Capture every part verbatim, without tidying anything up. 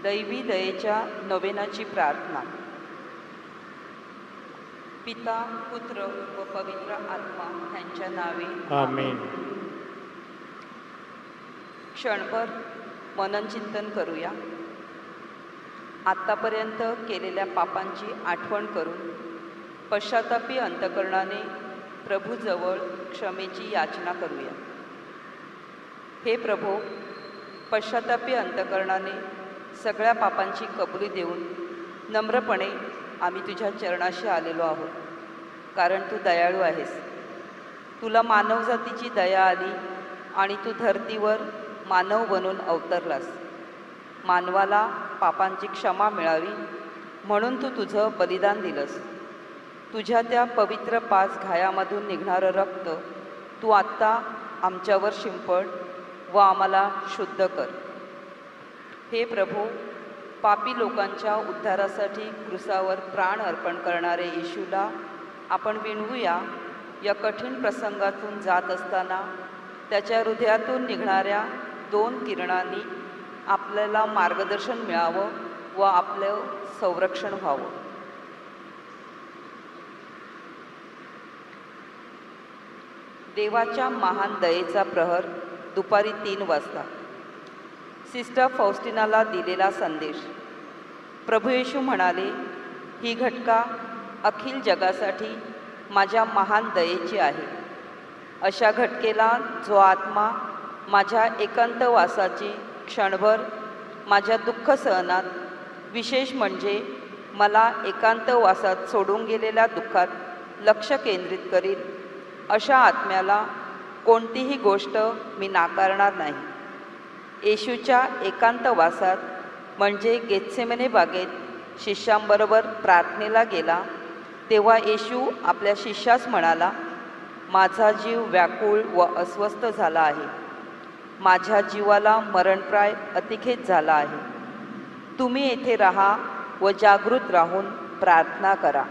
दैवी दयेच्या नोवेनाची प्रार्थना. पिता, पुत्र व पवित्र आत्मा यांच्या नावे आमेन. क्षणभर मननचिंतन करूया. आत्तापर्यंत केलेल्या पापांची आठवण करून पश्चातापी अंतकरणाने प्रभूजवळ क्षमेची याचना करूया. हे प्रभो, पश्चातापी अंतकरणाने सगळ्या पापांची कबुली देऊन नम्रपणे आम्ही तुझ्या चरणाशी आलेलो आहोत, कारण तू दयाळू आहेस. तुला मानवजातीची दया आली आणि तू धरतीवर मानव बनून अवतरलास. मानवाला पापांची क्षमा मिळावी म्हणून तू तुझं बलिदान दिलंस. तुझ्या त्या पवित्र पाच घायामधून निघणारं रक्त तू आत्ता आमच्यावर शिंपड व आम्हाला शुद्ध कर. हे प्रभू, पापी लोकांच्या उद्धारासाठी क्रूसावर प्राण अर्पण करणारे येशूला आपण विणवूया. या कठीण प्रसंगातून जात असताना त्याच्या हृदयातून निघणाऱ्या दोन किरणांनी आपल्याला मार्गदर्शन मिळावं व आपलं संरक्षण व्हावं. देवाच्या महान दयेचा प्रहर दुपारी तीन वाजता. सिस्टर फौस्टिनाला दिलेला संदेश. प्रभू येशू म्हणाले, ही घटका अखिल जगासाठी माझ्या महान दयेची आहे. अशा घटकेला जो आत्मा माझ्या एकांतवासाची क्षणभर माझ्या दुःख सहनात, विशेष म्हणजे मला एकांतवासात सोडून गेलेल्या दुःखात लक्ष केंद्रित करील, अशा आत्म्याला कोणतीही गोष्ट मी नाकारणार नाही. येशूच्या एकांतवासात म्हणजे गेत्सेमने बागेत शिष्यांबरोबर प्रार्थनेला गेला तेव्हा येशू आपल्या शिष्यास म्हणाला, माझा जीव व्याकुळ व अस्वस्थ झाला आहे. माझ्या जीवाला मरणप्राय अतिखेत झाला आहे. तुम्ही येथे राहा व जागृत राहून प्रार्थना करा.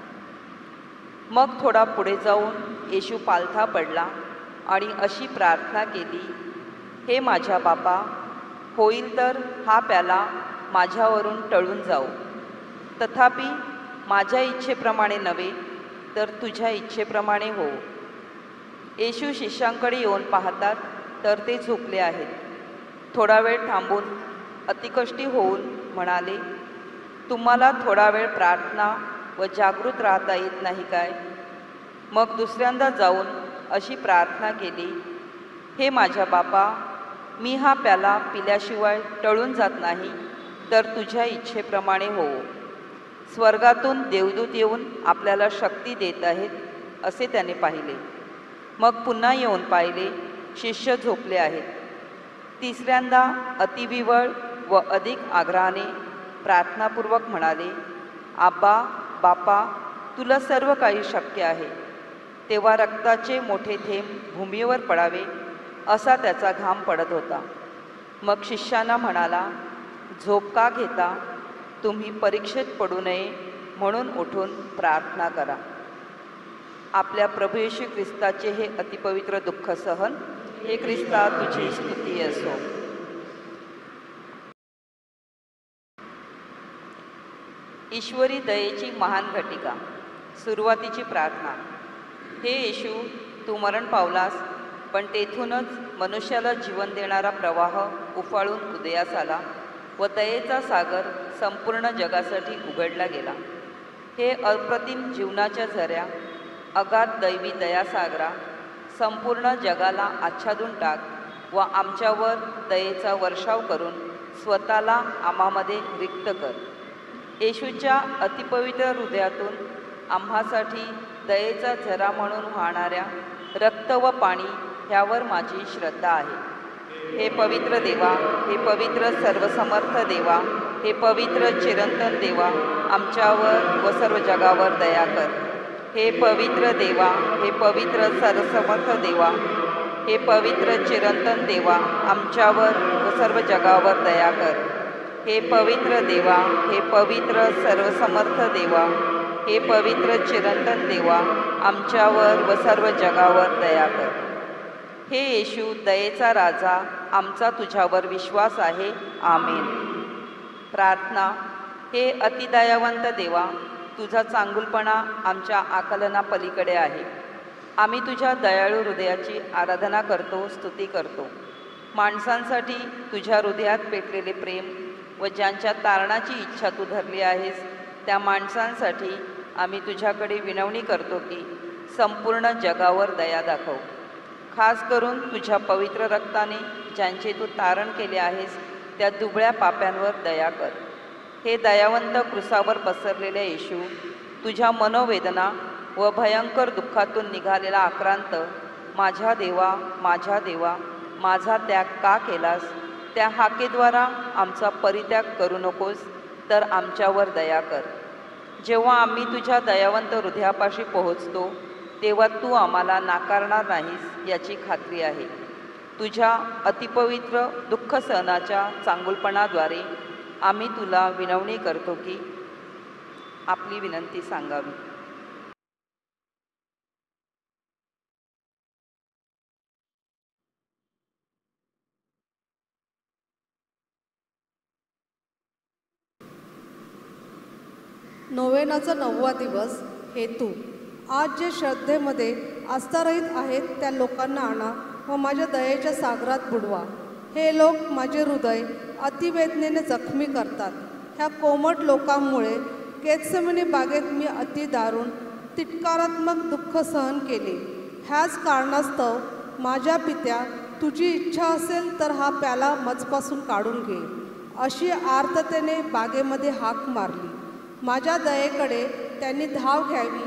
मग थोडा पुढे जाऊन येशू पालथा पडला आणि अशी प्रार्थना केली, हे माझ्या बापा, होईल तर हा प्याला माझ्यावरून टळून जाऊ. तथापि माझ्या इच्छेप्रमाणे नव्हे तर तुझ्या इच्छेप्रमाणे हो. येशू शिष्यांकडे येऊन पाहतात तर ते झोपले आहेत. थोडा वेळ थांबून अतिकष्टी होऊन म्हणाले, तुम्हाला थोडा वेळ प्रार्थना व जागृत राहता येत नाही काय? मग दुसऱ्यांदा जाऊन अशी प्रार्थना केली, हे माझ्या बापा, मी हा प्याला पिल्याशिवाय टळून जात नाही, तर तुझ्या इच्छेप्रमाणे हो. स्वर्गातून देवदूत येऊन आपल्याला शक्ती देत आहेत असे त्याने पाहिले. मग पुन्हा येऊन पाहिले, शिष्य झोपले आहेत. तिसऱ्यांदा अतिविवळ व अधिक आग्रहाने प्रार्थनापूर्वक म्हणाले, आब्बा बापा, तुला सर्व काही शक्य आहे. तेव्हा रक्ताचे मोठे थेंब भूमीवर पडावे असा त्याचा घाम पडत होता. मग शिष्यांना म्हणाला, झोप का घेता? तुम्ही परीक्षेत पडू नये म्हणून उठून प्रार्थना करा. आपल्या प्रभू येशू ख्रिस्ताचे हे अतिपवित्र दुःख सहन. हे ख्रिस्ता, तुझी स्तुती असो. ईश्वरी दयेची महान घटिका. सुरुवातीची प्रार्थना. हे येशू, तू मरण पावलास, पण तेथूनच मनुष्याला जीवन देणारा प्रवाह उफाळून उदयास आला व दयेचा सागर संपूर्ण जगासाठी उघडला गेला. हे अप्रतिम जीवनाच्या झऱ्या, अगाध दैवी दयासागरा, संपूर्ण जगाला आच्छादून टाक व आमच्यावर दयेचा वर्षाव करून स्वतःला आम्हामध्ये रिक्त कर. येशूच्या अतिपवित्र हृदयातून आम्हासाठी दयेचा झरा म्हणून वाहणाऱ्या रक्त व पाणी ह्यावर माझी श्रद्धा आहे. हे पवित्र देवा, हे पवित्र सर्वसमर्थ देवा, हे पवित्र चिरंतन देवा, आमच्यावर व सर्व जगावर दया कर. हे पवित्र देवा, हे पवित्र सर्वसमर्थ देवा, हे पवित्र चिरंतन देवा, आमच्यावर व सर्व जगावर दया कर. हे पवित्र देवा, हे पवित्र सर्वसमर्थ देवा, हे पवित्र चिरंतन देवा, आमच्यावर व सर्व जगावर दया कर. हे येशू, दयेचा राजा, आमचा तुझ्यावर विश्वास आहे. आमेन. प्रार्थना. हे अतिदयावंत देवा, तुझा चांगुलपणा आमच्या आकलनापलीकडे आहे. आम्ही तुझ्या दयाळू हृदयाची आराधना करतो, स्तुती करतो. माणसांसाठी तुझ्या हृदयात पेटलेले प्रेम व ज्यांच्या तारणाची इच्छा तू धरली आहेस त्या माणसांसाठी आम्ही तुझ्याकडे विनवणी करतो की संपूर्ण जगावर दया दाखव. खास करून तुझ्या पवित्र रक्ताने ज्यांचे तू तारण केले आहेस त्या दुबळ्या पाप्यांवर दया कर. हे दयावंत क्रूसावर पसरलेल्या येशू, तुझ्या मनोवेदना व भयंकर दुःखातून निघालेला आक्रांत, माझ्या देवा, माझ्या देवा, माझा त्याग का केलास, त्या हाकेद्वारा आमचा परित्याग करू नकोस, तर आमच्यावर दया कर. जेव्हा आम्ही तुझ्या दयावंत हृदयापाशी पोहोचतो तेव्हा तू आम्हाला नाकारणार नाहीस याची खात्री आहे. तुझ्या अतिपवित्र दुःख सहनाच्या चांगुलपणाद्वारे आम्ही तुला विनवणी करतो की आपली विनंती सांगावी. नोवेनाचा नववा दिवस. हेतू. आज जे श्रद्धेमध्ये आस्थारहित आहेत त्या लोकांना आणा व माझ्या दयेच्या सागरात बुडवा. हे लोक माझे हृदय अतिवेदनेने जखमी करतात. ह्या कोमट लोकांमुळे गेत्सेमनी बागेत मी अति दारुण तिटकारात्मक दुःख सहन केले. ह्याच कारणास्तव माझ्या पित्या, तुझी इच्छा असेल तर हा प्याला मजपासून काढून घे, अशी आर्ततेने बागेमध्ये हाक मारली. माझ्या दयेकडे त्यांनी धाव घ्यावी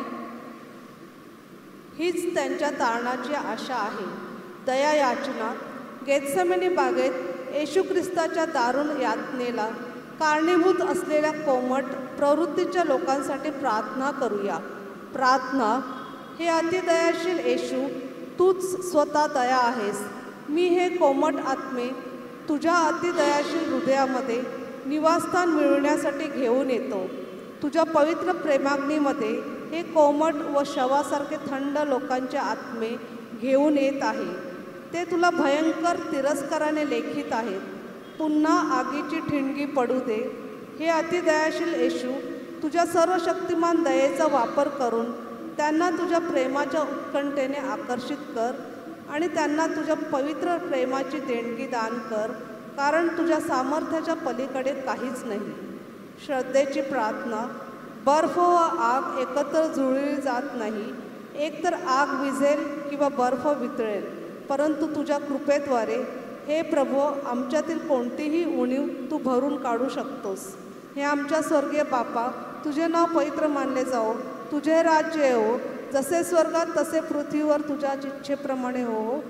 हीच त्यांच्या तारणाची आशा आहे. दया याचना. गेत्सेमनी बागेत येशू ख्रिस्ताच्या दारुण यातनेला कारणीभूत असलेल्या कोमट प्रवृत्तीच्या लोकांसाठी प्रार्थना करूया. प्रार्थना. हे अतिदयाशील येशू, तूच स्वतः दया आहेस. मी हे कोमट आत्मे तुझ्या अतिदयाशील हृदयामध्ये निवासस्थान मिळवण्यासाठी घेऊन येतो. तुझ्या पवित्र प्रेमाग्नीमध्ये हे कोमट व शवासारखे थंड लोकांचे आत्मे घेऊन येत आहे. ते तुला भयंकर तिरस्काराने लेखित आहेत. पुन्हा आगीची ठिणगी पडू दे. हे अतिदयाशील येशू, तुझ्या सर्वशक्तिमान दयेचा वापर करून त्यांना तुझ्या प्रेमाच्या उत्कंठेने आकर्षित कर आणि त्यांना तुझ्या पवित्र प्रेमाची देणगी दान कर, कारण तुझ्या सामर्थ्याच्या पलीकडे काहीच नाही. श्रद्धेची प्रार्थना. बर्फ व आग एकत्र जुळली जात नाही. एकतर आग विझेल किंवा बर्फ वितळेल, परंतु तुझ्या कृपेद्वारे हे प्रभू आमच्यातील कोणतीही उणीव तू भरून काढू शकतोस. हे आमच्या स्वर्गीय बापा, तुझे नाव पवित्र मानले जाओ. तुझे राज्य येवो. जसे स्वर्गात तसे पृथ्वीवर तुझ्या इच्छेप्रमाणे हो.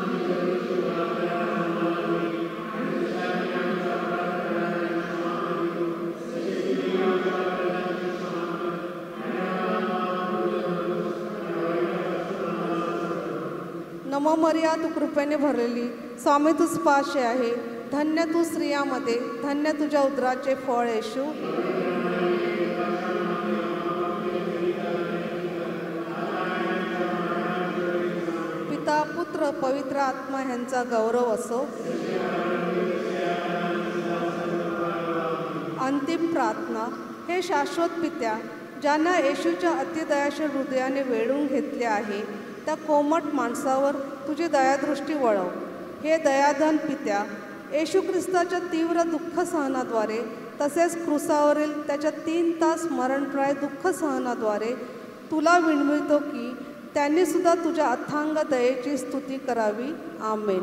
नमो मरिया, तू कृपेने भरलेली, स्वामी तू स्पाशी आहे. धन्य तू स्त्रियामध्ये, धन्य तुझ्या उदराचे फळ येशू. पिता, पुत्र, पवित्र आत्मा ह्यांचा गौरव असो. अंतिम प्रार्थना. हे शाश्वत पित्या, ज्यांना येशूच्या अतिदयाशील हृदयाने वेढून घेतले आहे त्या कोमट माणसावर तुझी दयादृष्टी वळव. हे दयाधन पित्या, येशू ख्रिस्ताच्या तीव्र दुःख सहनाद्वारे तसेच क्रूसावरील त्याच्या तीन तास मरणप्राय दुःख सहनाद्वारे तुला विनवितो की त्यांनी सुद्धा तुझ्या अथांग दयेची स्तुती करावी. आमेन.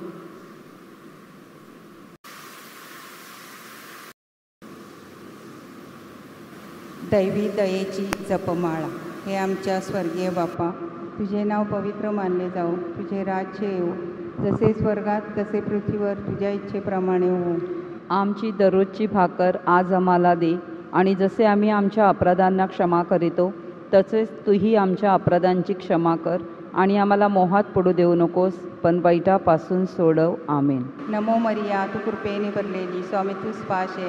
दैवी दयेची जपमाळा. हे आमच्या स्वर्गीय बापा, तुझे नाव पवित्र मानले जाओ. तुझे राज्य येवो. जसे स्वर्गात तसे पृथ्वीवर तुझ्या इच्छेप्रमाणे हो. आमची दररोजची भाकर आज आम्हाला दे, आणि जसे आम्ही आमच्या अपराधांना क्षमा करीतो तसेच तूही आमच्या अपराधांची क्षमा कर, आणि आम्हाला मोहात पडू देऊ नकोस, पण वाईटापासून सोडव. आमेन. नमो मरिया, तू कृपेने भरलेली, स्वामी तू स्पाश आहे.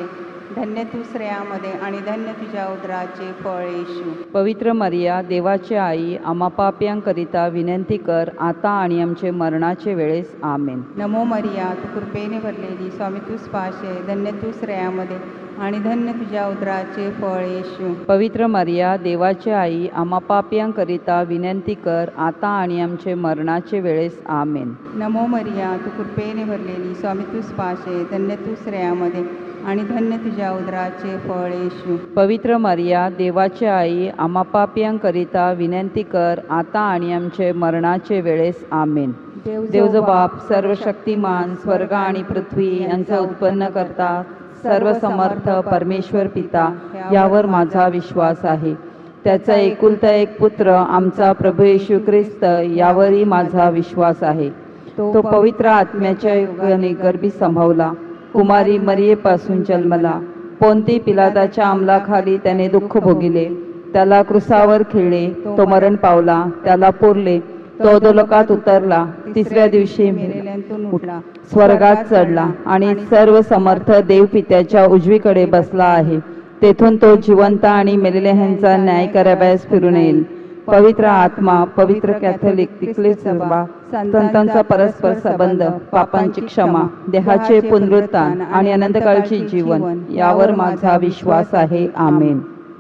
धन्य तू स्त्रियामध्ये आणि धन्य तुझ्या उदराचे फळ येशू. पवित्र मरिया देवाची आई, आम्हा पाप्यांकरिता विनंती कर, आता आणि आमचे मरणाचे वेळेस आमेन. नमो मरिया, तू कृपेने भरलेली, स्वामी तू स्पाशे, धन्य तू स्त्रियामध्ये आणि धन्य तुझ्या उदराचे फळ येशू. पवित्र मरिया देवाची आई, आम्हा पाप्यांकरिता विनंती कर, आता आणि आमचे मरणाचे वेळेस आमेन. नमो मरिया, तू कृपेने भरलेली, स्वामी तू स्पाशे, धन्य तू स्त्रियामध्ये आणि धन्य तुझ्या उदराचे फळ येशू. पवित्र मरिया देवाची आई, आम्हा पाप्यांकरिता विनंती कर, आता आणि आमचे मरणाचे वेळेस आमेन. देवजो बाप सर्वशक्तिमान, स्वर्ग आणि पृथ्वी यांचा उत्पन्न करता सर्व समर्थ परमेश्वर पिता, यावर माझा विश्वास आहे. त्याचा एकुलता एक पुत्र आमचा प्रभू येशू ख्रिस्त, यावरही माझा विश्वास आहे. तो पवित्र आत्म्याच्या युगाने गर्भी संभवला, कुमारी मरियेपासून जन्मला, पोंती पिलाताच्या अंमलाखाली त्याने दुःख भोगिले, त्याला क्रुसावर खिळले, तो मरण पावला, त्याला पुरले, तो अधोलोकात उतरला, तिसऱ्या दिवशी मेलेल्यांतून उठला, स्वर्गात चढला आणि सर्व समर्थ देवपित्याच्या उजवीकडे बसला आहे. तेथून तो जिवंत आणि मेलेल्यांचा न्याय करावयास फिरून येईल. पवित्र आत्मा, पवित्र कॅथोलिक तिथली सभा, संतांचा परस्पर संबंध, पापांची क्षमा, देहाचे पुनरुत्थान आणि अनंतकाळचे जीवन, यावर माझा विश्वास आहे. आमेन.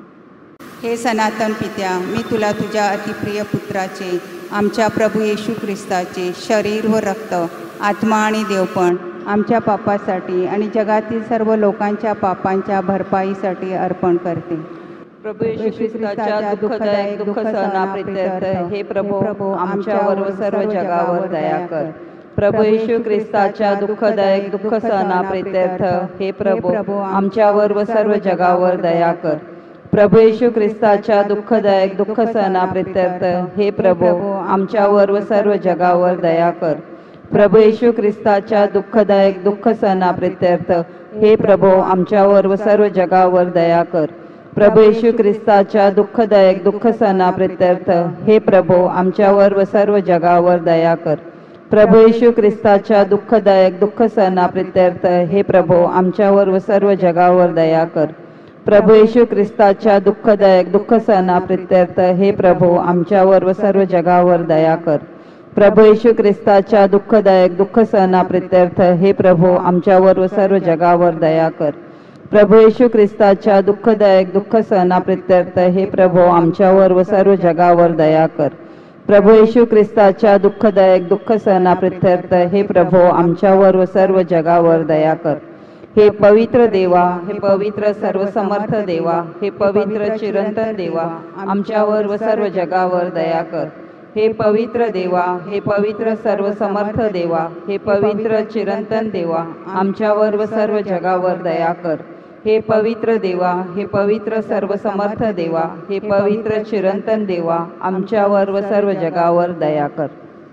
हे सनातन पित्या, मी तुला तुझ्या अतिप्रिय पुत्राचे, आमच्या प्रभू येशू ख्रिस्ताचे शरीर व रक्त, आत्मा आणि देवपण आमच्या पापासाठी आणि जगातील सर्व लोकांच्या पापांच्या भरपाईसाठी अर्पण करते. प्रभू येशू ख्रिस्ताच्या दुःखदायक दुःख सहनाप्रित्यर्थ हे प्रभू आमच्यावर व सर्व जगावर दया कर. प्रभू येशू ख्रिस्ताच्या दुःखदायक दुःख सहनाप्रित्यर्थ हे प्रभू आमच्यावर व सर्व जगावर दया कर. प्रभू येशू ख्रिस्ताच्या दुःखदायक दुःख सहनाप्रित्यर्थ हे प्रभू आमच्यावर व सर्व जगावर दया कर. प्रभू येशू ख्रिस्ताच्या दुःखदायक दुःख सहनाप्रित्यर्थ हे प्रभू आमच्यावर व सर्व जगावर दया कर. प्रभू येशू ख्रिस्ताच्या दुःखदायक दुःख सहनाप्रित्यर्थ हे प्रभू आमच्यावर व सर्व जगावर दया कर. प्रभू येशू ख्रिस्ताच्या दुःखदायक दुःख सहनाप्रित्यर्थ हे प्रभू आमच्यावर व सर्व जगावर दया कर. प्रभू येशू ख्रिस्ताच्या दुःखदायक दुःख सहनाप्रित्यर्थ हे प्रभू आमच्यावर व सर्व जगावर दया कर. प्रभू येशू ख्रिस्ताच्या दुःखदायक दुःख सहनाप्रित्यर्थ हे प्रभू आमच्यावर व सर्व जगावर दया कर. प्रभू येशू ख्रिस्ताच्या दुःखदायक दुःख सहनाप्रित्यर्थ हे प्रभू आमच्यावर व सर्व जगावर दया कर. प्रभू येशू ख्रिस्ताच्या दुःखदायक दुःख सहनाप्रित्यर्थ हे प्रभू आमच्यावर व सर्व जगावर दया कर. हे पवित्र देवा, हे पवित्र सर्वसमर्थ देवा, हे पवित्र चिरंतन देवा, आमच्यावर व सर्व जगावर दया कर. हे पवित्र देवा, हे पवित्र सर्वसमर्थ देवा, हे पवित्र चिरंतन देवा, आमच्यावर व सर्व जगावर दया कर. हे पवित्र देवा, हे पवित्र सर्वसमर्थ देवा, हे पवित्र चिरंतन देवा, आमच्यावर व सर्व जगावर दया कर.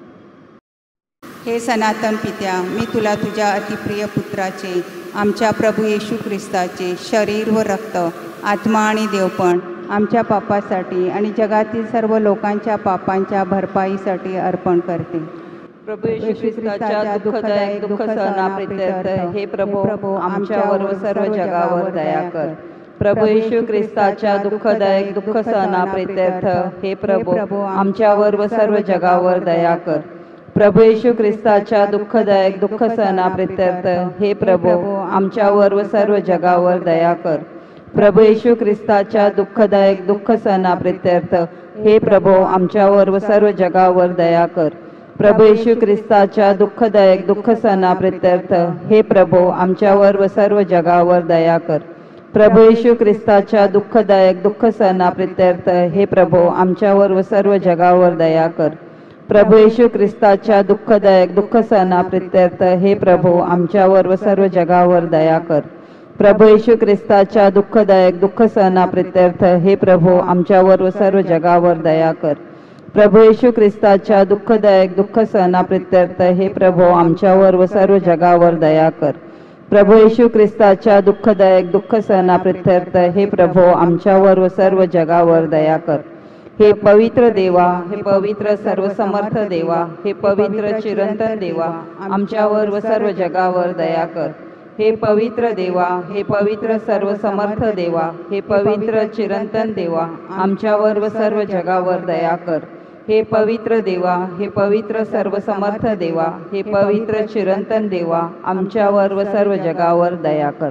हे सनातन पित्या, मी तुला तुझ्या अतिप्रिय पुत्राचे, आमच्या प्रभू येशू ख्रिस्ताचे शरीर व रक्त, आत्मा आणि देवपण आमच्या पापासाठी आणि जगातील सर्व लोकांच्या पापांच्या भरपाईसाठी अर्पण करते. प्रभू येशू ख्रिस्ताच्या दुःखदायक दुःख सहनाप्रित्यर्थ हे प्रभू आमच्यावर व सर्व जगावर दया कर. प्रभू येशू ख्रिस्ताच्या दुःखदायक दुःख सहनाप्रित्यर्थ हे प्रभू आमच्यावर व सर्व जगावर दया कर. प्रभू येशू ख्रिस्ताच्या दुःखदायक दुःख सहनाप्रित्यर्थ हे प्रभू आमच्यावर व सर्व जगावर दया कर. प्रभू येशू ख्रिस्ताच्या दुःखदायक दुःख सहनाप्रित्यर्थ हे प्रभू आमच्यावर व सर्व जगावर दया कर. प्रभू येशू ख्रिस्ताच्या दुःखदायक दुःख सहनाप्रित्यर्थ हे प्रभू आमच्यावर व सर्व जगावर दया कर. प्रभू येशू ख्रिस्ताच्या दुःखदायक दुःख सहनाप्रित्यर्थ हे प्रभू आमच्यावर व सर्व जगावर दया कर. प्रभू येशू ख्रिस्ताच्या दुःखदायक दुःख सहनाप्रित्यर्थ हे प्रभू आमच्यावर व सर्व जगावर दया कर. प्रभू येशू ख्रिस्ताच्या दुःखदायक दुःख सहनाप्रित्यर्थ हे प्रभू आमच्यावर व सर्व जगावर दया कर. प्रभू येशू ख्रिस्ताच्या दुःखदायक दुःख सहनाप्रित्यर्थ हे प्रभू आमच्यावर व सर्व जगावर दया कर. प्रभू येशू ख्रिस्ताच्या दुःखदायक दुःख सहनाप्रित्यर्थ हे प्रभू आमच्यावर व सर्व जगावर दया कर. हे पवित्र देवा, हे पवित्र सर्वसमर्थ देवा, हे पवित्र चिरंतन देवा, आमच्यावर व सर्व जगावर दया कर. हे पवित्र देवा, हे पवित्र सर्वसमर्थ देवा, हे पवित्र चिरंतन देवा, आमच्यावर व सर्व जगावर दया कर. हे पवित्र देवा, हे पवित्र सर्वसमर्थ देवा, हे पवित्र चिरंतन देवा, आमच्यावर व सर्व जगावर दया कर.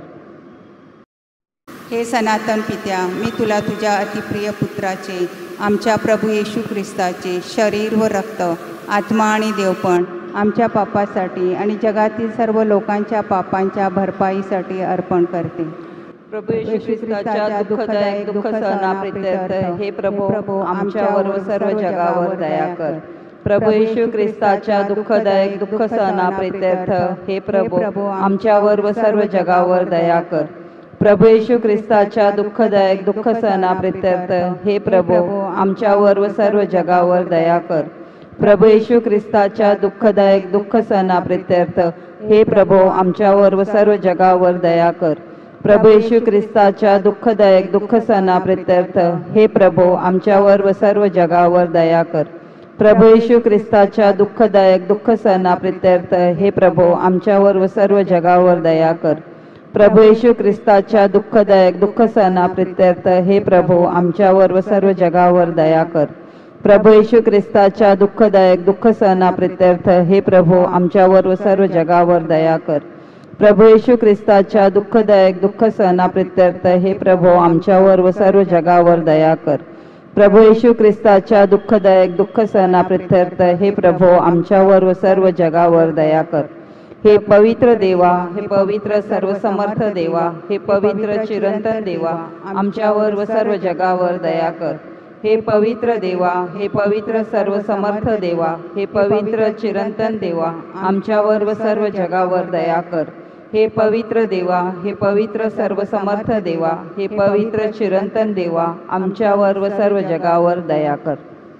हे सनातन पित्या, मी तुला तुझ्या अतिप्रिय पुत्राचे, आमच्या प्रभू येशू ख्रिस्ताचे शरीर व रक्त, आत्मा आणि देवपण आमच्या पापासाठी आणि जगातील सर्व लोकांच्या पापांच्या भरपाईसाठी अर्पण करते. प्रभू येशू ख्रिस्ताच्या दुःखदायक दुःख सहनाप्रित्यर्थ हे प्रभू आमच्यावर व सर्व जगावर दया कर. प्रभू येशू ख्रिस्ताच्या दुःखदायक दुःख सहनाप्रित्यर्थ हे प्रभू आमच्यावर व सर्व जगावर दया कर. प्रभू येशू ख्रिस्ताच्या दुःखदायक दुःख सहनाप्रित्यर्थ हे प्रभू आमच्यावर व सर्व जगावर दया कर. प्रभू येशू ख्रिस्ताच्या दुःखदायक दुःख सहनाप्रित्यर्थ हे प्रभू आमच्यावर व सर्व जगावर दया कर. प्रभू येशू ख्रिस्ताच्या दुःखदायक दुःख सहनाप्रित्यर्थ हे प्रभू आमच्यावर व सर्व जगावर दया कर. प्रभू येशू ख्रिस्ताच्या दुःखदायक दुःख सहनाप्रित्यर्थ हे प्रभू आमच्यावर व सर्व जगावर दया कर. प्रभू येशू ख्रिस्ताच्या दुःखदायक दुःख सहनाप्रित्यर्थ हे प्रभू आमच्यावर व सर्व जगावर दया कर. प्रभू येशू ख्रिस्ताच्या दुःखदायक दुःख सहनाप्रित्यर्थ हे प्रभू आमच्यावर व सर्व जगावर दया कर. प्रभू येशू ख्रिस्ताच्या दुःखदायक दुःख सहनाप्रित्यर्थ हे प्रभू आमच्यावर व सर्व जगावर दया कर. प्रभू येशू ख्रिस्ताच्या दुःखदायक दुःख सहनाप्रित्यर्थ हे प्रभू आमच्यावर व सर्व जगावर दया कर. हे पवित्र देवा, हे पवित्र सर्वसमर्थ देवा, हे पवित्र चिरंतन देवा, आमच्यावर व सर्व जगावर दया कर. हे पवित्र देवा, हे पवित्र सर्वसमर्थ देवा, हे पवित्र चिरंतन देवा, आमच्यावर व सर्व जगावर दया कर. हे पवित्र देवा, हे पवित्र सर्वसमर्थ देवा, हे पवित्र चिरंतन देवा, आमच्यावर व सर्व जगावर दया कर.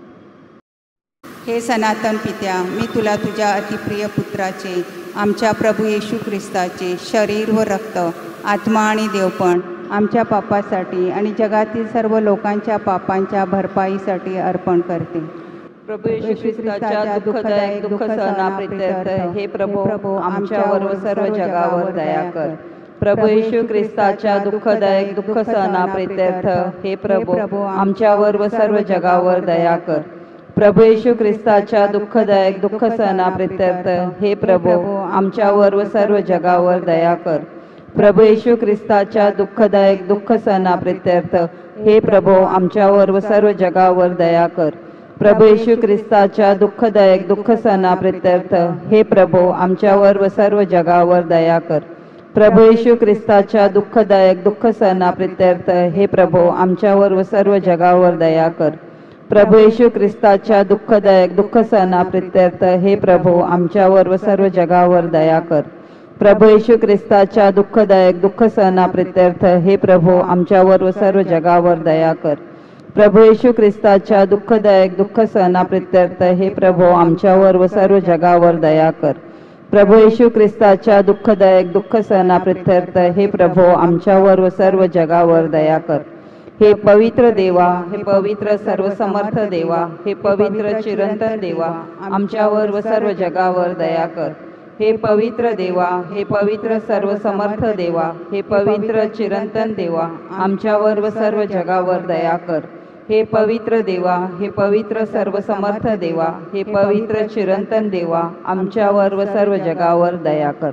हे सनातन पित्या, मी तुला तुझ्या अतिप्रिय पुत्राचे, आमच्या प्रभू येशू ख्रिस्ताचे शरीर व रक्त, आत्मा आणि देवपण आमच्या पापासाठी आणि जगातील सर्व लोकांच्या पापांच्या भरपाईसाठी अर्पण करते. प्रभू येशू ख्रिस्ताच्या दुःखदायक दुःख सहनाप्रित्यर्थ हे प्रभू आमच्यावर व सर्व जगावर दया कर. प्रभू येशू ख्रिस्ताच्या दुःखदायक दुःख सहनाप्रित्यर्थ हे प्रभू आमच्यावर व सर्व जगावर दया कर. प्रभू येशू ख्रिस्ताच्या दुःखदायक दुःख सहनाप्रित्यर्थ हे प्रभू आमच्यावर व सर्व जगावर दया कर. प्रभू येशू ख्रिस्ताच्या दुःखदायक दुःख सहनाप्रित्यर्थ हे प्रभू आमच्यावर व सर्व जगावर दया कर. प्रभू येशू ख्रिस्ताच्या दुःखदायक दुःख सहनाप्रित्यर्थ हे प्रभू आमच्यावर व सर्व जगावर दया कर. प्रभू येशू ख्रिस्ताच्या दुःखदायक दुःख सहनाप्रित्यर्थ हे प्रभू आमच्यावर व सर्व जगावर दया कर. प्रभू येशू ख्रिस्ताच्या दुःखदायक दुःख सहनाप्रित्यर्थ हे प्रभू आमच्यावर व सर्व जगावर दया कर. प्रभू येशू ख्रिस्ताच्या दुःखदायक दुःख सहनाप्रित्यर्थ हे प्रभू आमच्यावर व सर्व जगावर दया कर. प्रभू येशू ख्रिस्ताच्या दुःखदायक दुःख सहनाप्रित्यर्थ हे प्रभू आमच्यावर व सर्व जगावर दया कर. प्रभू येशू ख्रिस्ताच्या दुःखदायक दुःख सहनाप्रित्यर्थ हे प्रभू आमच्यावर व सर्व जगावर दया कर. हे पवित्र देवा, हे पवित्र सर्वसमर्थ देवा, हे पवित्र चिरंतन देवा, आमच्यावर व सर्व जगावर दया कर. हे पवित्र देवा, हे पवित्र सर्वसमर्थ देवा, हे पवित्र चिरंतन देवा, आमच्यावर व सर्व जगावर दया कर. हे पवित्र देवा, हे पवित्र सर्वसमर्थ देवा, हे पवित्र चिरंतन देवा, आमच्यावर व सर्व जगावर दया कर.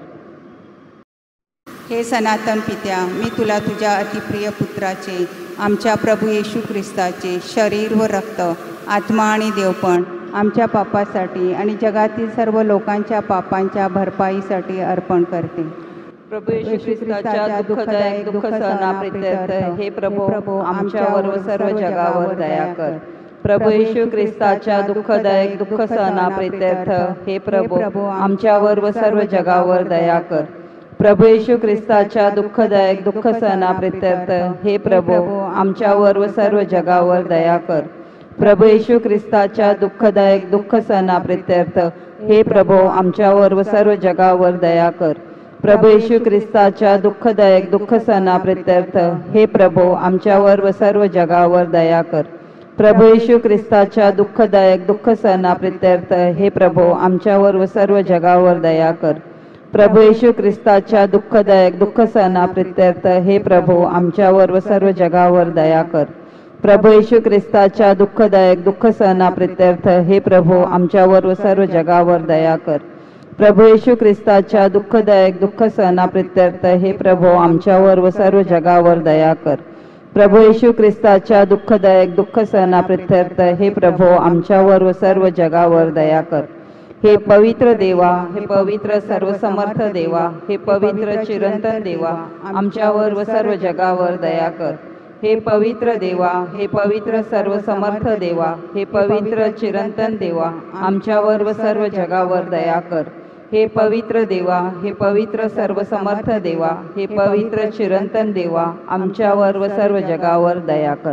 हे सनातन पित्या, मी तुला तुझ्या अतिप्रिय पुत्राचे, आमच्या प्रभू येशू ख्रिस्ताचे शरीर व रक्त, आत्मा आणि देवपण आमच्या पापासाठी आणि जगातील सर्व लोकांच्या पापांच्या भरपाईसाठी अर्पण करते. प्रभू येशू ख्रिस्ताच्या दुःखदायक दुःख सहनाप्रित्यर्थ हे प्रभू आमच्यावर व सर्व जगावर दया कर. प्रभू येशू ख्रिस्ताच्या दुःखदायक दुःख सहनाप्रित्यर्थ हे प्रभू आमच्यावर व सर्व जगावर दया कर. प्रभू येशू ख्रिस्ताच्या दुःखदायक दुःख सहनाप्रित्यर्थ हे प्रभू आमच्यावर व सर्व जगावर दया कर. प्रभू येशू ख्रिस्ताच्या दुःखदायक दुःख सहनाप्रित्यर्थ हे प्रभू आमच्यावर व सर्व जगावर दया कर. प्रभू येशू ख्रिस्ताच्या दुःखदायक दुःख सहनाप्रित्यर्थ हे प्रभू आमच्यावर व सर्व जगावर दया कर. प्रभू येशू ख्रिस्ताच्या दुःखदायक दुःख सहनाप्रित्यर्थ हे प्रभू आमच्यावर व सर्व जगावर दया कर. प्रभू येशू ख्रिस्ताच्या दुःखदायक दुःख सहना प्रित्यर्थ हे प्रभू आमच्यावर व सर्व जगावर दया कर. प्रभू येशू ख्रिस्ताच्या दुःखदायक दुःख सहना प्रित्यर्थ हे प्रभू आमच्यावर व सर्व जगावर दया कर. प्रभू येशू ख्रिस्ताच्या दुःखदायक दुःख सहना प्रित्यर्थ हे प्रभू आमच्यावर व सर्व जगावर दया कर. प्रभू येशू ख्रिस्ताच्या दुःखदायक दुःख सहना प्रित्यर्थ हे प्रभू आमच्यावर व सर्व जगावर दया कर. हे पवित्र देवा, हे पवित्र सर्वसमर्थ देवा, हे पवित्र चिरंतन देवा, आमच्यावर व सर्व जगावर दया कर. हे पवित्र देवा, हे पवित्र सर्वसमर्थ देवा, हे पवित्र चिरंतन देवा, आमच्यावर व सर्व जगावर दया कर. हे पवित्र देवा, हे पवित्र सर्वसमर्थ देवा, हे पवित्र चिरंतन देवा, आमच्यावर व सर्व जगावर दया कर.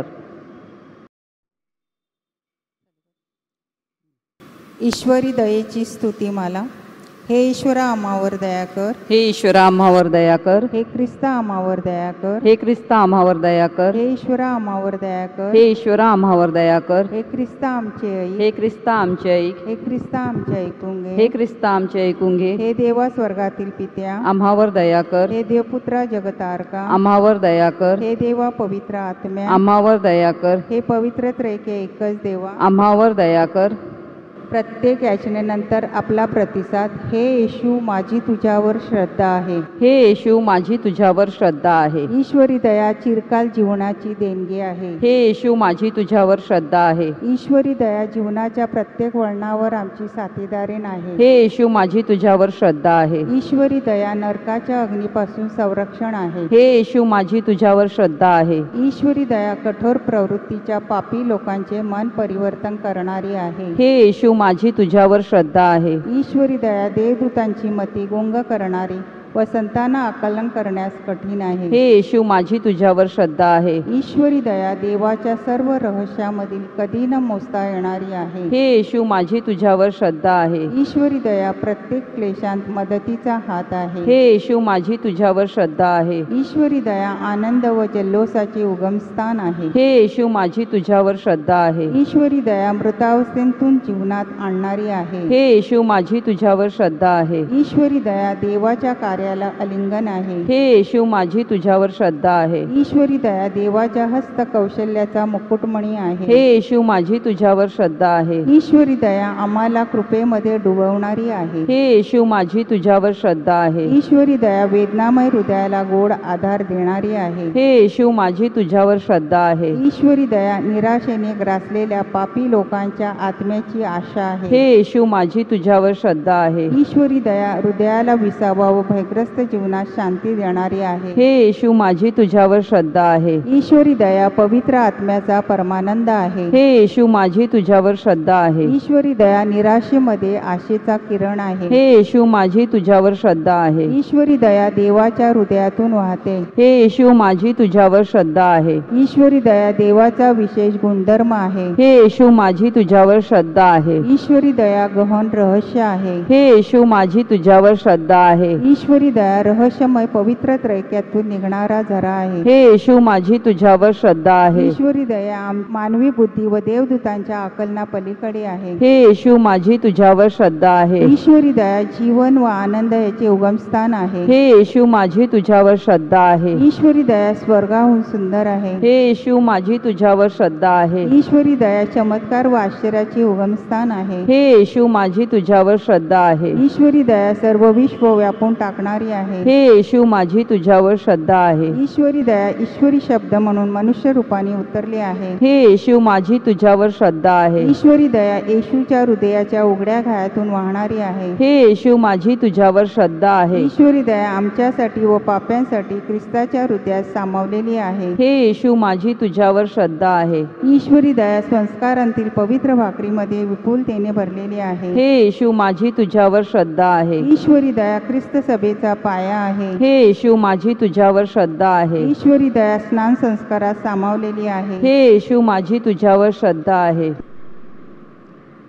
ईश्वरी दयेची स्तुतीमाला. हे ईश्वरा आम्हावर दया कर. हे ईश्वरा आम्हावर दया कर. हे ख्रिस्ता आम्हावर दया कर. हे ख्रिस्ता आम्हावर दया कर. हे ईश्वरा आम्हावर दया कर. हे ईश्वरा आम्हावर दया कर. हे ख्रिस्ता आमचे ऐक. हे ख्रिस्ता आमचे ऐक. हे ख्रिस्ता आमचे ऐकून घे. हे ख्रिस्ता आमचे ऐकून घे. हे देवा स्वर्गातील पित्या आम्हावर दया कर. हे देवपुत्रा जगतारका आम्हावर दया कर. हे देवा पवित्र आत्म्या आम्हावर दया कर. हे पवित्र त्रैके एकच देवा आम्हावर दया कर. प्रत्येक याचनेनंतर आपला प्रतिसाद. हे येशू माझी तुझ्यावर श्रद्धा आहे. हे येशू माझी तुझ्यावर श्रद्धा आहे. ईश्वरी दया चिरकाल जीवनाची देणगी आहे. हे येशू माझी तुझ्यावर श्रद्धा आहे. ईश्वरी दया जीवनाच्या प्रत्येक वळणावर आमची साथीदारीण आहे. हे येशू माझी तुझ्यावर श्रद्धा आहे. ईश्वरी दया नरकाच्या अग्नीपासून संरक्षण आहे. हे येशू माझी तुझ्यावर श्रद्धा आहे. ईश्वरी दया कठोर प्रवृत्तीच्या पापी लोकांचे मन परिवर्तन करणारी आहे. हे येशू माझी तुझ्यावर श्रद्धा आहे. ईश्वरी दया देवदूतांची मती गुंग करणारी व संतांना आकलन करण्यास कठीण आहे. हे येशू माझी तुझ्यावर श्रद्धा आहे. ईश्वरी दया देवाच्या सर्व रहस्यामधील कधी न मोजता येणारी आहे. हे येशू माझी तुझ्यावर श्रद्धा आहे. ईश्वरी दया प्रत्येक क्लेशांत मदतीचा हात आहे. हे येशू माझी तुझ्यावर श्रद्धा आहे. ईश्वरी दया आनंद व जल्लोषाचे उगमस्थान आहे. हे येशू माझी तुझ्यावर श्रद्धा आहे. ईश्वरी दया मृतावस्थेतून जीवनात आणणारी आहे. हे येशू माझी तुझ्यावर श्रद्धा आहे. ईश्वरी दया देवाच्या कार्याला अलिंगन आहे. हे येशू माझी तुझ्यावर श्रद्धा आहे. ईश्वरी दया देवाच्या हस्त कौशल्याचा मुकुटमणी आहे. हे येशू माझी तुझ्यावर श्रद्धा आहे. ईश्वरी दया आम्हाला कृपेमध्ये डुबवणारी आहे. हे येशू माझी तुझ्यावर श्रद्धा आहे. ईश्वरी दया वेदनामय हृदयाला गोड आधार देणारी आहे. हे येशू माझी तुझ्यावर श्रद्धा आहे. ईश्वरी दया निराशेने ग्रासलेल्या पापी लोकांच्या आत्म्याची आशा आहे. हे येशू माझी तुझ्यावर श्रद्धा आहे. ईश्वरी दया हृदयाला विसावा व भयग्रस्त जीवनात शांती देणारी आहे. हे येशू माझी तुझ्यावर श्रद्धा आहे. ईश्वरी दया पवित्र आत्म्याचा परमानंद आहे. हे येशू माझी तुझ्यावर श्रद्धा आहे. ईश्वरी दया निराशेमध्ये आशेचा किरण आहे. हे येशू माझी तुझ्यावर श्रद्धा आहे. ईश्वरी दया देवाच्या हृदयातून वाहते. हे येशू माझी तुझ्यावर श्रद्धा आहे. ईश्वरी दया देवाचा विशेष गुणधर्म आहे. हे येशू माझी तुझ्यावर श्रद्धा आहे. ईश्वरी दया गहन रहस्य आहे. हे येशू माझी तुझ्यावर श्रद्धा आहे. ईश्वरी दया रहस्यमय पवित्र त्रैक्यातून निघणारा झरा आहे. हे येशू माझी तुझ्यावर श्रद्धा आहे. ईश्वरी दया आम- मानवी बुद्धी व देवदूतांच्या आकलना पलीकडे आहे. हे येशू माझी तुझ्यावर श्रद्धा आहे. ईश्वरी दया जीवन व आनंद याचे उगमस्थान आहे. हे येशू माझी तुझ्यावर श्रद्धा आहे. ईश्वरी दया स्वर्गाहून सुंदर आहे. हे येशू माझी तुझ्यावर श्रद्धा आहे. ईश्वरी दया चमत्कार व आश्चर्याचे उगमस्थान आहे. हे येशू माझी तुझ्यावर श्रद्धा आहे. ईश्वरी दया सर्व विश्व व्यापून टाकणारी आहे. हे येशू माझी तुझ्यावर श्रद्धा आहे. ईश्वरी दया ईश्वरी शब्द म्हणून मनुष्य रूपाने उतरले आहे. हे येशू माझी तुझ्यावर श्रद्धा आहे. ईश्वरी दया येशूच्या हृदयाच्या उघड्या घायातून वाहणारी आहे. हे येशू माझी तुझ्यावर श्रद्धा आहे. ईश्वरी दया आमच्यासाठी व पाप्यांसाठी ख्रिस्ताच्या हृदयात सामावलेली आहे. हे येशू माझी तुझ्यावर श्रद्धा आहे. ईश्वरी दया संस्कारांतील पवित्र भाकरीमध्ये विपुलतेने भरलेली आहे. हे येशू माझी तुझ्यावर श्रद्धा आहे. ईश्वरी दया ख्रिस्त सभेचा पाया आहे. हे येशू माझी तुझ्यावर श्रद्धा आहे. ईश्वरी दया स्नान संस्कारात सामावलेली आहे. हे येशू माझी तुझ्यावर श्रद्धा आहे.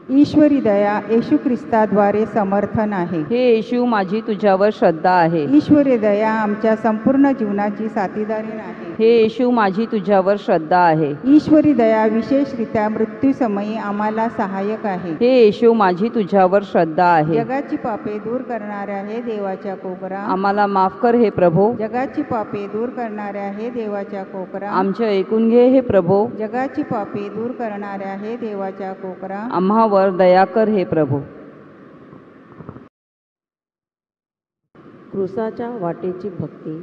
ईश्वरी दया येशू ख्रिस्ताद्वारे समर्थन आहे. हे येशू, माझी तुझ्यावर श्रद्धा आहे. ईश्वरी दया आमच्या संपूर्ण जीवनाची साथीदारीण आहे. हे येशू, माझी तुझ्यावर श्रद्धा आहे. ईश्वरी दया विशेषरित्या मृत्यूसमयी आम्हाला सहाय्यक आहे. हे येशू, माझी तुझ्यावर श्रद्धा आहे. जगाची पापे दूर करणाऱ्या हे देवाच्या कोकरा, आम्हाला माफ कर हे प्रभो. जगाची पापे दूर करणाऱ्या हे देवाच्या कोकरा, आमचे ऐकून घे हे प्रभो. जगाची पापे दूर करणाऱ्या हे देवाच्या कोकरा, आम्हावर दया कर हे प्रभो. क्रूसाच्या वाटेची भक्ती.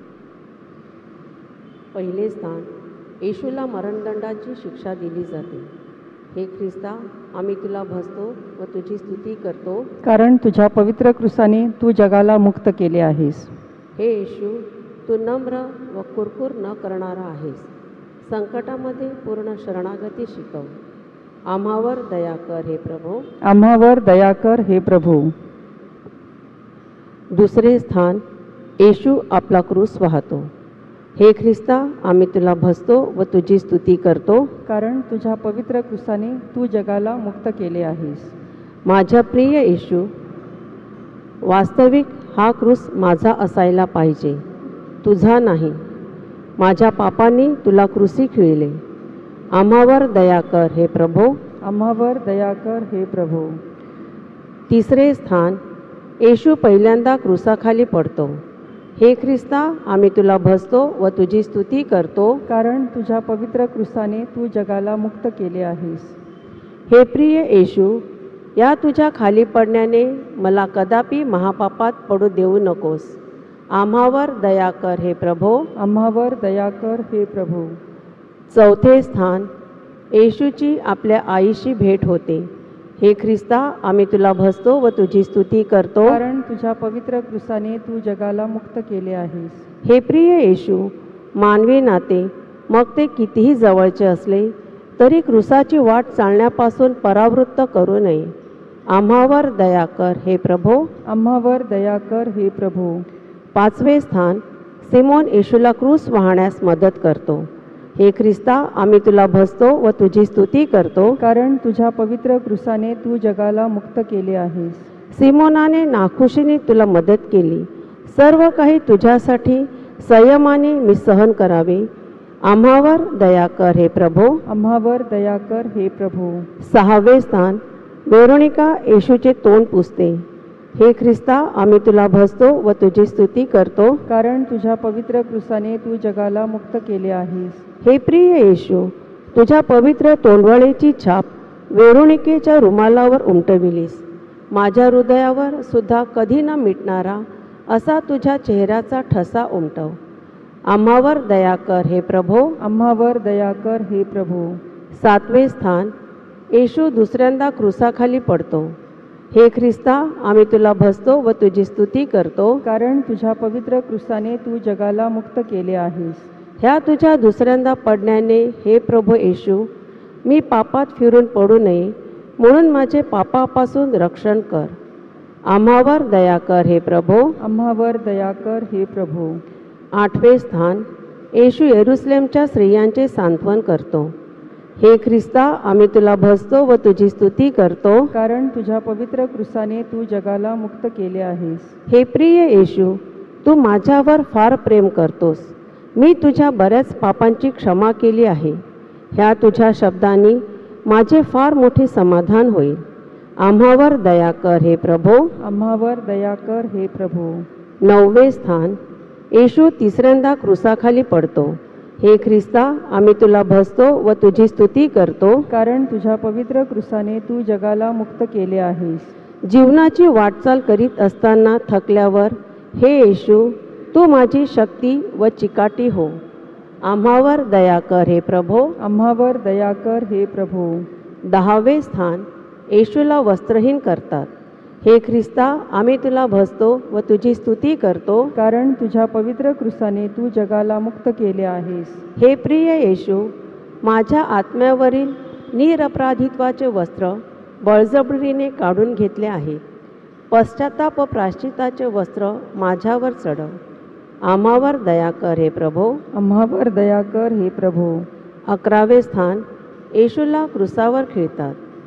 पहिले स्थान, येशूला मरणदंडाची शिक्षा दिली जाते. हे ख्रिस्ता, आम्ही तुला भजतो व तुझी स्तुती करतो, कारण तुझ्या पवित्र क्रूसाने तू जगाला मुक्त केले आहेस. हे येशू, तू नम्र व कुरकुर न करणारा आहेस. संकटामध्ये पूर्ण शरणागती शिकव. आम्हावर दया कर हे प्रभो. आम्हावर दया कर हे प्रभू. दुसरे स्थान, येशू आपला क्रूस वाहतो. हे ख्रिस्ता, आम्ही तुला भजतो व तुझी स्तुती करतो, कारण तुझ्या पवित्र क्रूसाने तू जगाला मुक्त केले आहेस. माझ्या प्रिय येशू, वास्तविक हा क्रूस माझा असायला पाहिजे, तुझा नाही. माझ्या पापांनी तुला क्रूसी खिळले. आम्हावर दया कर हे प्रभो. आम्हावर दया कर हे प्रभू. तिसरे स्थान, येशू पहिल्यांदा क्रूसाखाली पडतो. हे ख्रिस्ता, आम्ही तुला भजतो व तुझी स्तुती करतो, कारण तुझ्या पवित्र क्रूसाने तू जगाला मुक्त केले आहेस. हे प्रिय येशू, या तुझ्या खाली पडण्याने मला कदापि महापापात पडू देऊ नकोस. आम्हावर दया कर हे प्रभो. आम्हावर दया कर हे प्रभू. चौथे स्थान, येशूची आपल्या आईशी भेट होते. हे ख्रिस्ता, आम्ही तुला भजतो व तुझी स्तुती करतो, कारण तुझ्या पवित्र क्रूसाने तू जगाला मुक्त केले आहेस. हे प्रिय येशू, मानवी नाते मग ते कितीही जवळचे असले तरी क्रूसाची वाट चालण्यापासून परावृत्त करू नये. आम्हावर दया कर हे प्रभो. आम्हावर दया कर हे प्रभू. पाचवे स्थान, सिमोन येशूला क्रूस वाहण्यास मदत करतो. हे ख्रिस्ता, आम्ही तुला भजतो व तुझी स्तुती करतो, कारण तुझ्या पवित्र क्रूसाने तू जगाला मुक्त केले आहेस. सिमोनाने नाखुशीने तुला मदत केली. सर्व काही तुझ्यासाठी संयमाने मी सहन करावे. आम्हावर दया कर हे प्रभो. आम्हावर दया कर हे प्रभू. सहावे स्थान, वेरोनिका येशूचे तोंड पुसते. हे ख्रिस्ता, आम्ही तुला भजतो व तुझी स्तुती करतो, कारण तुझ्या पवित्र क्रूसाने तू जगाला मुक्त केले आहेस. हे प्रिय येशू, तुझ्या पवित्र तोंडवळेची छाप वेरोनिकेच्या रुमालावर उमटविलीस. माझ्या हृदयावर सुद्धा कधी न मिटणारा असा तुझ्या चेहऱ्याचा ठसा उमटव. आम्हावर दया कर हे प्रभो. आम्हावर दया कर हे प्रभू. सातवे स्थान, येशू दुसऱ्यांदा क्रूसाखाली पडतो. हे ख्रिस्ता, आम्ही तुला भजतो व तुझी स्तुती करतो, कारण तुझ्या पवित्र क्रूसाने तू जगाला मुक्त केले आहेस. ह्या तुझ्या दुसऱ्यांदा पडण्याने हे प्रभू येशू, मी पापात फिरून पडू नये म्हणून माझे पापापासून रक्षण कर. आम्हावर दया कर हे प्रभो. आम्हावर दया कर हे प्रभू. आठवे स्थान, येशू येरुशलेमच्या स्त्रियांचे सांत्वन करतो. हे ख्रिस्ता, आम्ही तुला भजतो व तुझी स्तुती करतो, कारण तुझ्या पवित्र क्रूसाने तू जगाला मुक्त केले आहेस. हे प्रिय येशू, तू माझ्यावर फार प्रेम करतोस. मी तुझ्या बऱ्याच पापांची क्षमा केली आहे. ह्या तुझ्या शब्दांनी माझे फार मोठे समाधान होईल. आम्हावर दया कर हे प्रभो. आम्हावर दया कर हे प्रभू. नववे स्थान, येशू तिसऱ्यांदा क्रूसाखाली पडतो. हे ख्रिस्ता, आम्ही तुला भजतो व तुझी स्तुती करतो, कारण तुझ्या पवित्र क्रूसाने तू जगाला मुक्त केले आहेस. जीवनाची वाटचाल करीत असताना थकल्यावर हे येशू, तू माझी शक्ती व चिकाटी हो. आम्हावर दया कर हे प्रभो. आम्हावर दया कर हे प्रभू. दहावे स्थान, येशूला वस्त्रहीन करतात. हे ख्रिस्ता, आम्ही तुला भजतो व तुझी स्तुती करतो, कारण तुझ्या पवित्र क्रूसाने तू जगाला मुक्त केले आहेस. हे प्रिय येशू, माझ्या आत्म्यावरील निरपराधित्वाचे वस्त्र बळजबरीने काढून घेतले आहे. पश्चाताप व प्रायश्चित्ताचे वस्त्र माझ्यावर चढव. आम्हावर दया कर हे प्रभो. आम्हावर दया कर हे प्रभू. अकरावे स्थान, येशूला क्रूसावर खिळतात.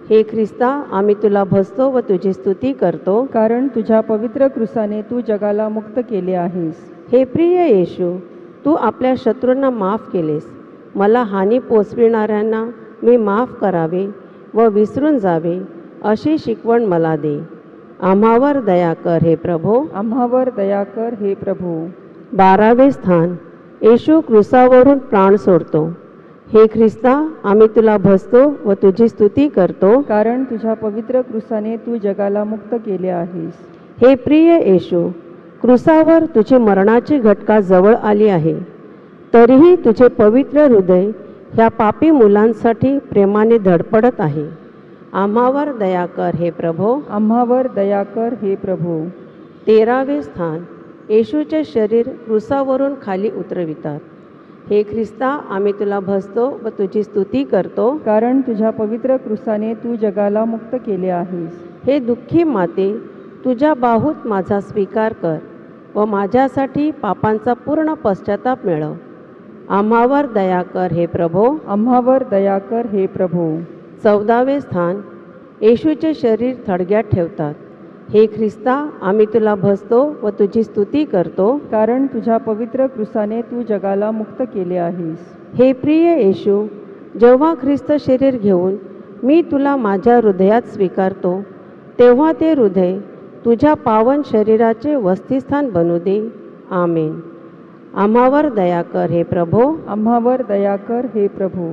हे ख्रिस्ता, आम्ही तुला भजतो व तुझी स्तुती करतो, कारण तुझ्या पवित्र क्रूसाने तू जगाला मुक्त केले आहेस. हे प्रिय येशू, तू आपल्या शत्रूंना माफ केलेस. मला हानी पोचविणाऱ्यांना मी माफ करावे व विसरून जावे अशी शिकवण मला दे. आम्हावर दया कर हे प्रभो. आम्हावर दया कर हे प्रभू. बारावे स्थान. येशू क्रूसावरून प्राण सोडतो. हे ख्रिस्ता, आम्ही तुला भजतो व तुझी स्तुती करतो, कारण तुझ्या पवित्र क्रूसाने तू जगाला मुक्त केले आहेस. हे प्रिय येशू, क्रूसावर तुझी मरणाची घटका जवळ आली आहे, तरीही तुझे पवित्र हृदय ह्या पापी मुलांसाठी प्रेमाने धडपडत आहे. आम्हावर दया कर हे प्रभो. आम्हावर दया कर हे प्रभू. तेरावे स्थान. येशूचे शरीर क्रूसावरून खाली उतरवितात. हे ख्रिस्ता, आम्ही तुला भजतो व तुझी स्तुती करतो, कारण तुझ्या पवित्र क्रूसाने तू जगाला मुक्त केले आहेस. हे दुःखी माते, तुझ्या बाहूत माझा स्वीकार कर व माझ्यासाठी पापांचा पूर्ण पश्चाताप मिळव. आम्हावर दया कर हे प्रभो. आम्हावर दया कर हे प्रभू. चौदावे स्थान. येशूचे शरीर थडग्यात ठेवतात. हे ख्रिस्ता, आम्ही तुला भजतो व तुझी स्तुती करतो, कारण तुझ्या पवित्र क्रूसाने तू जगाला मुक्त केले आहेस. हे प्रिय येशू, जेव्हा ख्रिस्त शरीर घेऊन मी तुला माझ्या हृदयात स्वीकारतो, तेव्हा ते हृदय तुझ्या पावन शरीराचे वसतिस्थान बनू दे. आमेन. आम्हावर दया कर हे प्रभो. आम्हावर दया कर हे प्रभू.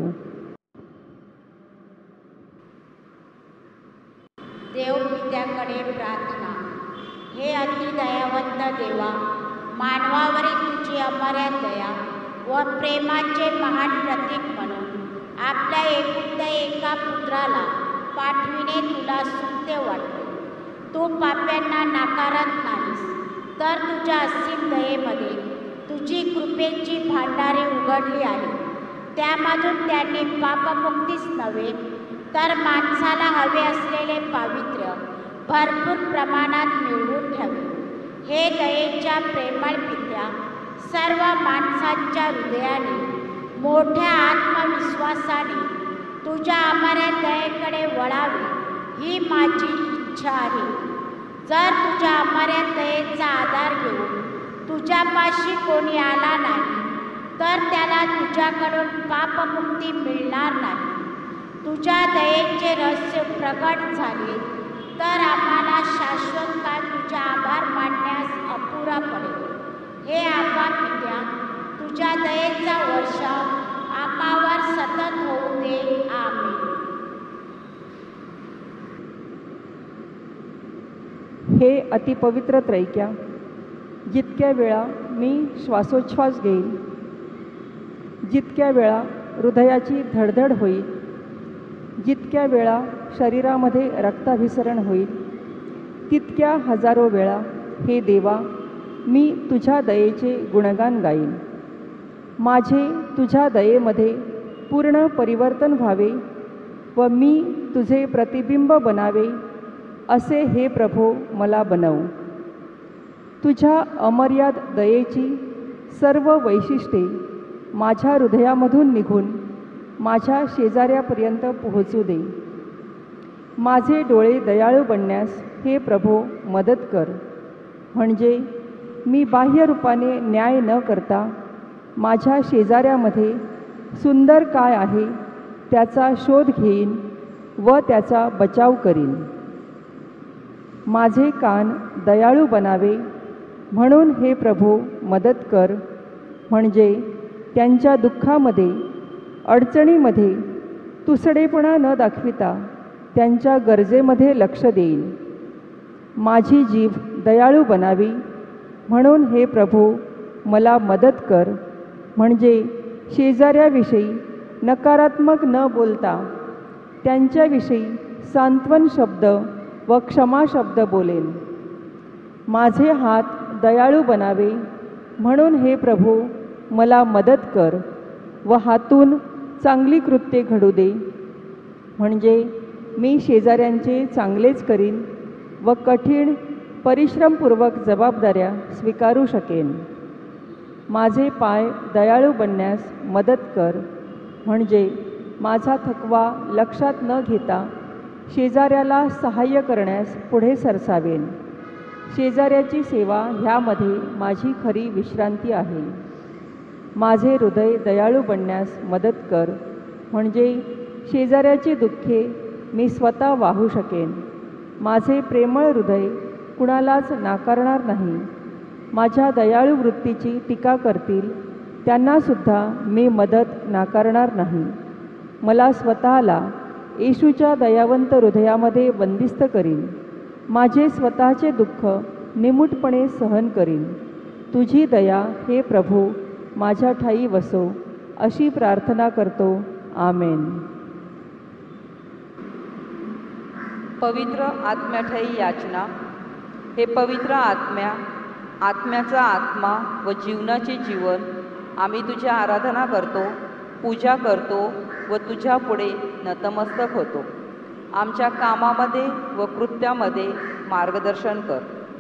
देवपित्याकडे प्रार्थना. हे अतिदयावंत देवा, मानवावरील तुझी अमर्याद दया व प्रेमाचे महान प्रतीक म्हणून आपल्या एकुलत्या एका पुत्राला पाठविणे तुला सुत्य वाटते. तू पाप्यांना नाकारत नाहीस, तर तुझ्या असीम दयेमध्ये तुझी कृपेची भांडारे उघडली आहे. त्यामधून त्यांनी पापमुक्तीच नव्हे, तर माणसाला हवे असलेले पावित्र्य भरपूर प्रमाणात मिळवून ठेवे. हे दयेच्या प्रेमळ पित्या, सर्व माणसांच्या हृदयाने मोठ्या आत्मविश्वासाने तुझ्या अमर्याद दयेकडे वळावे ही माझी इच्छा आहे. जर तुझ्या अमर्याद दयेचा आधार घेऊन तुझ्यापाशी कोणी आला नाही, तर त्याला तुझ्याकडून पापमुक्ती मिळणार नाही. तुझ्या दयेचे रहस्य प्रकट झाले तर आम्हाला शाश्वत काळ तुझा आभार मानण्यास अपुरा पडेल. हे आबा पित्या, तुझ्या दयेचा वर्षाव आम्हावर सतत होऊ दे. आमेन. हे अतिपवित्र त्रैक्या, जितक्या वेळा मी श्वासोच्छ्वास घेईन, जितक्या वेळा हृदयाची धडधड होईल, जितक्या वेळा शरीरामध्ये रक्ताभिसरण होईल, तितक्या हजारो वेळा हे देवा मी तुझ्या दयेचे गुणगान गाईन. माझे तुझ्या दयेमध्ये पूर्ण परिवर्तन व्हावे व मी तुझे प्रतिबिंब बनावे असे हे प्रभो मला बनव. तुझ्या अमर्याद दयेची सर्व वैशिष्ट्ये माझ्या हृदयामधून निघून माझ्या शेजाऱ्यापर्यंत पोहोचू दे. माझे डोळे दयाळू बनण्यास हे प्रभो मदत कर, म्हणजे मी बाह्य रूपाने न्याय न करता माझ्या शेजाऱ्यामध्ये सुंदर काय आहे त्याचा शोध घेईन व त्याचा बचाव करीन. माझे कान दयाळू बनावे म्हणून हे प्रभो मदत कर, म्हणजे त्यांच्या दुःखामध्ये अडचणीमध्ये तुसडेपणा न दाखविता त्यांच्या गरजेमध्ये लक्ष देईन. माझी जीभ दयाळू बनावी म्हणून हे प्रभो मला मदत कर, म्हणजे शेजाऱ्याविषयी नकारात्मक न बोलता त्यांच्याविषयी सांत्वन शब्द व क्षमा शब्द बोलेन. माझे हात दयाळू बनावे म्हणून हे प्रभो मला मदत कर व हातून चांगली कृत्ये घडू दे, म्हणजे मी शेजाऱ्यांचे चांगलेच करीन व कठीण परिश्रमपूर्वक जबाबदाऱ्या स्वीकारू शकेन. माझे पाय दयाळू बनण्यास मदत कर, म्हणजे माझा थकवा लक्षात न घेता शेजाऱ्याला सहाय्य करण्यास पुढे सरसावेन. शेजाऱ्याची सेवा ह्यामध्ये माझी खरी विश्रांती आहे. माझे हृदय दयाळू बनण्यास मदत कर, म्हणजे शेजाऱ्याची दुःखे मी स्वतः वाहू शकेन. माझे प्रेमळ हृदय कुणालाच नाकारणार नाही. माझ्या दयाळू वृत्तीची टीका करतील त्यांनासुद्धा मी मदत नाकारणार नाही. मला स्वतःला येशूच्या दयावंत हृदयामध्ये बंदिस्त करीन. माझे स्वतःचे दुःख निमूटपणे सहन करीन. तुझी दया हे प्रभू माझ्या ठायी वसो, अशी प्रार्थना करतो. आमेन. पवित्र आत्म्याठायी याचना. हे पवित्र आत्म्या, आत्म्याचा आत्मा व जीवनाचे जीवन, आम्ही तुझी आराधना करतो, पूजा करतो व तुझ्या पुढे नतमस्तक होतो. आमच्या कामामध्ये व कृत्यामध्ये मार्गदर्शन कर.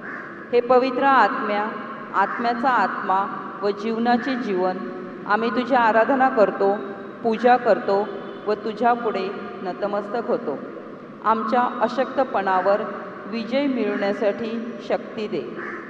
हे पवित्र आत्म्या, आत्म्याचा आत्मा व जीवनाचे जीवन, आम्ही तुझी आराधना करतो, पूजा करतो व तुझ्या पुढे नतमस्तक होतो. आमच्या अशक्तपणावर विजय मिळवण्यासाठी शक्ती दे.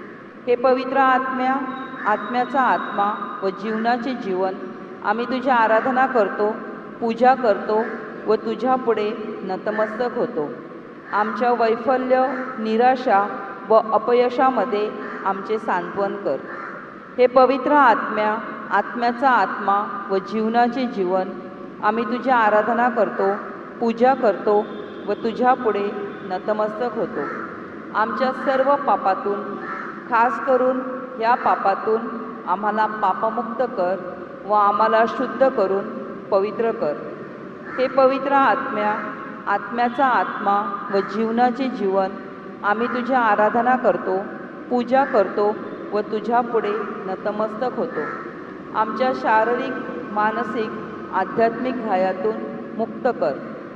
हे पवित्र आत्म्या, आत्म्याचा आत्मा व जीवनाचे जीवन, आम्ही तुझी आराधना करतो, पूजा करतो व तुझ्या पुढे नतमस्तक होतो. आमच्या वैफल्य, निराशा व अपयशामध्ये आमचे सांत्वन कर. हे पवित्र आत्म्या, आत्म्याचा आत्मा व जीवनाचे जीवन, आम्ही तुझी आराधना करतो, पूजा करतो व तुझ्या पुढे नतमस्तक होतो. आमच्या सर्व पापातून, खास करून या पापातून आम्हाला पापमुक्त कर व आम्हाला शुद्ध करून पवित्र कर. हे पवित्र आत्म्या, आत्म्याचा आत्मा व जीवनाचे जीवन, आम्ही तुझी आराधना करतो, पूजा करतो व तुझ्या पुढे नतमस्तक होतो. आमच्या शारीरिक, मानसिक, आध्यात्मिक घायातून मुक्त कर.